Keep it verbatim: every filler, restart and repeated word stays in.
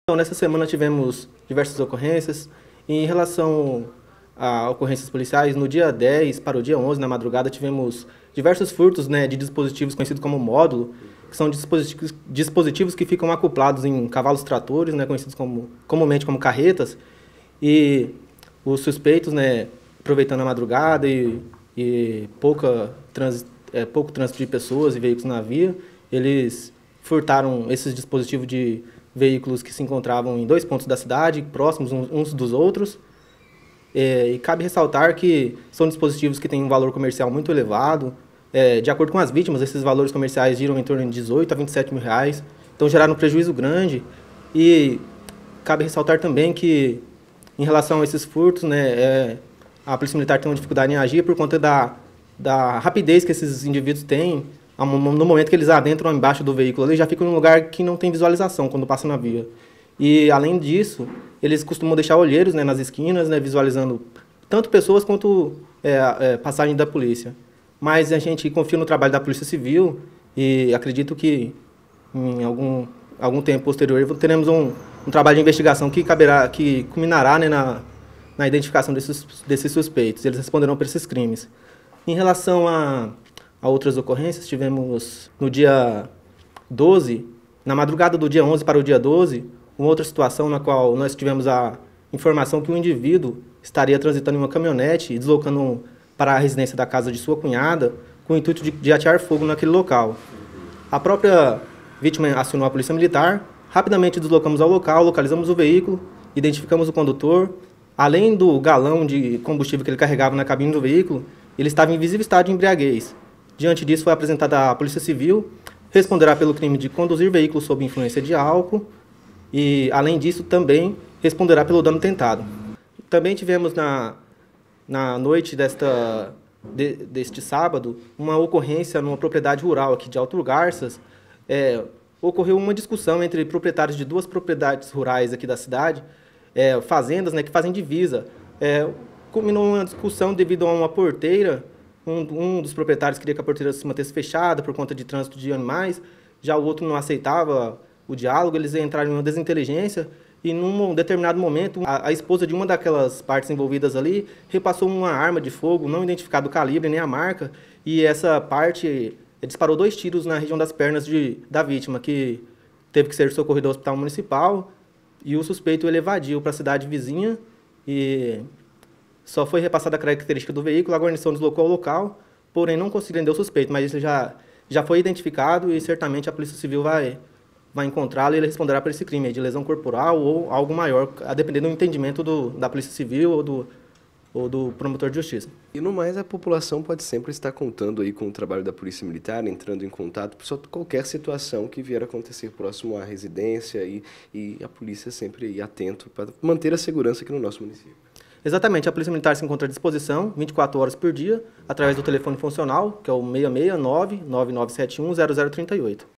Então, nessa semana tivemos diversas ocorrências. Em relação a ocorrências policiais, no dia dez para o dia onze, na madrugada, tivemos diversos furtos, né, de dispositivos conhecidos como módulo, que são dispositivos, dispositivos que ficam acoplados em cavalos tratores, né, conhecidos como, comumente como carretas, e os suspeitos, né, aproveitando a madrugada e, e pouca trans, é, pouco trânsito de pessoas e veículos na via, eles furtaram esses dispositivos de veículos que se encontravam em dois pontos da cidade, próximos uns dos outros. É, e cabe ressaltar que são dispositivos que têm um valor comercial muito elevado. É, de acordo com as vítimas, esses valores comerciais giram em torno de dezoito a vinte e sete mil reais, então geraram um prejuízo grande. E cabe ressaltar também que, em relação a esses furtos, né, é, a Polícia Militar tem uma dificuldade em agir por conta da, da rapidez que esses indivíduos têm. No momento que eles adentram embaixo do veículo, eles já ficam em um lugar que não tem visualização quando passam na via. E, além disso, eles costumam deixar olheiros, né, nas esquinas, né, visualizando tanto pessoas quanto é, é, passagem da polícia. Mas a gente confia no trabalho da Polícia Civil e acredito que, em algum, algum tempo posterior, teremos um, um trabalho de investigação que, caberá, que culminará, né, na, na identificação desses, desses suspeitos. Eles responderão por esses crimes. Em relação a... a outras ocorrências, tivemos no dia doze, na madrugada do dia onze para o dia doze, uma outra situação na qual nós tivemos a informação que um indivíduo estaria transitando em uma caminhonete e deslocando para a residência da casa de sua cunhada com o intuito de, de atear fogo naquele local. A própria vítima acionou a Polícia Militar, rapidamente deslocamos ao local, localizamos o veículo, identificamos o condutor. Além do galão de combustível que ele carregava na cabine do veículo, ele estava em visível estado de embriaguez. Diante disso, foi apresentada à Polícia Civil, responderá pelo crime de conduzir veículo sob influência de álcool e, além disso, também responderá pelo dano tentado. Também tivemos na, na noite desta, de, deste sábado uma ocorrência numa propriedade rural aqui de Alto Garças. É, ocorreu uma discussão entre proprietários de duas propriedades rurais aqui da cidade, é, fazendas, né, que fazem divisa. É, culminou uma discussão devido a uma porteira. Um, um dos proprietários queria que a porteira se mantesse fechada por conta de trânsito de animais, já o outro não aceitava o diálogo, eles entraram em uma desinteligência e, num determinado momento, a, a esposa de uma daquelas partes envolvidas ali repassou uma arma de fogo, não identificado o calibre nem a marca, e essa parte disparou dois tiros na região das pernas de, da vítima, que teve que ser socorrido ao hospital municipal, e o suspeito ele evadiu para a cidade vizinha e... só foi repassada a característica do veículo, a guarnição deslocou ao local, porém não conseguiu prender o suspeito, mas isso já, já foi identificado e certamente a Polícia Civil vai, vai encontrá-lo e ele responderá por esse crime de lesão corporal ou algo maior, a depender do entendimento do, da Polícia Civil ou do, ou do promotor de justiça. E no mais, a população pode sempre estar contando aí com o trabalho da Polícia Militar, entrando em contato por qualquer situação que vier a acontecer próximo à residência e, e a polícia sempre aí atento para manter a segurança aqui no nosso município. Exatamente, a Polícia Militar se encontra à disposição vinte e quatro horas por dia, através do telefone funcional, que é o seis seis nove, nove nove sete um, zero zero três oito.